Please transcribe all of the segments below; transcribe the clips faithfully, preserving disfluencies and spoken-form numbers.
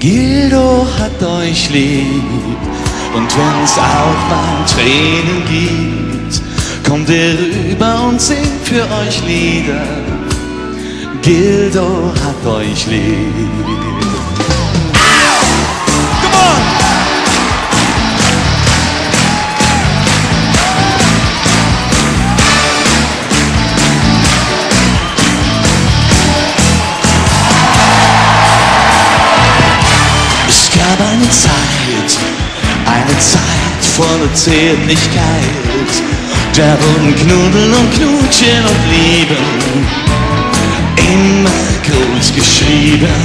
Gildo hat euch lieb, und wenn's auch mal Tränen gibt, kommt er rüber und singt für euch Lieder. Gildo hat euch lieb. Come on! Es gab eine Zeit, eine Zeit voller Zärtlichkeit. Da wurden Knuddeln und Knutschen und Lieben immer groß geschrieben.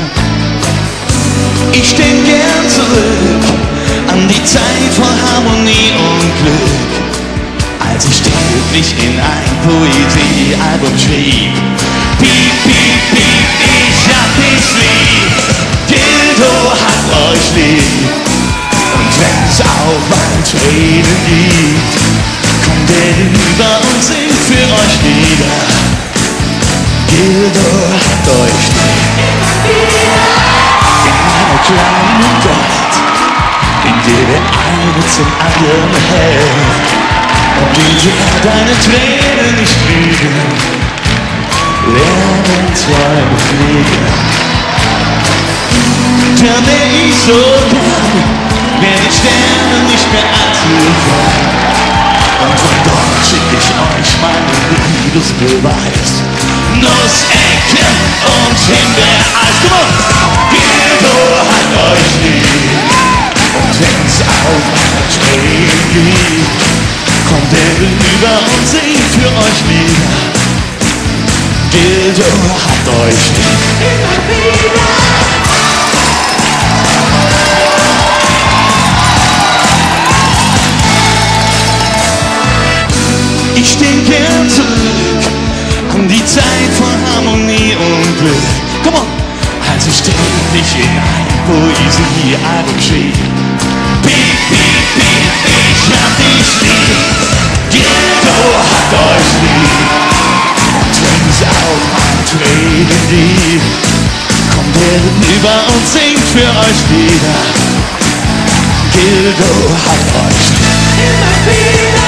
Ich denk gern zurück an die Zeit voll Harmonie und Glück, als ich täglich in ein Poesiealbum schrieb. Piep, piep, piep, ich hab dich lieb. Gildo hat euch lieb, und wenn's auch mal Tränen gibt, kommt er rüber und singt für euch Lieder. Gildo hat euch lieb. In einer kleinen Welt, in der der eine zum anderen hält, und in der deine Tränen nicht lügen, lernen Träume fliegen. Da wär ich so gern, wer den Sternen nicht mehr anzufangen. Und von dort schick ich euch meinen Liebesbeweis. Nussecken und Himbeereis. Gildo hat euch lieb, und wenn's auch mal Tränen gibt, kommt er rüber und singt für euch Lieder. Gildo hat euch lieb. Immer wieder. Ich denk gern zurück an die Zeit von Harmonie und Glück. Komm on! Als ich täglich in ein Poesiealbum schrieb. Piep, piep, piep, ich hab dich lieb. Gildo hat euch lieb, und wenn's auch mal Tränen gibt, kommt er rüber und singt für euch Lieder. Gildo hat euch lieb. Immer wieder.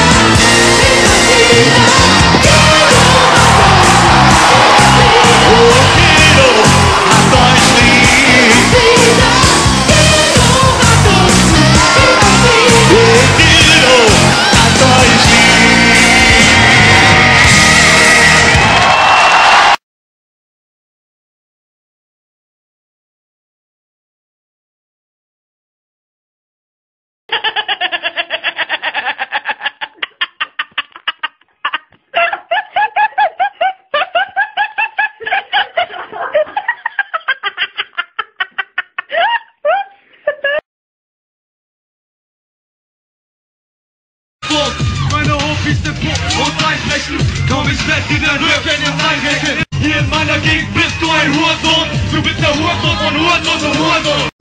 Meine Hofis sind Puck und Einflächen, komm ich werd dir den Rücken ins Einrecken. Hier in meiner Gegend bist du ein Hurensohn, du bist der Hurensohn von Hurensohn zu Hurensohn.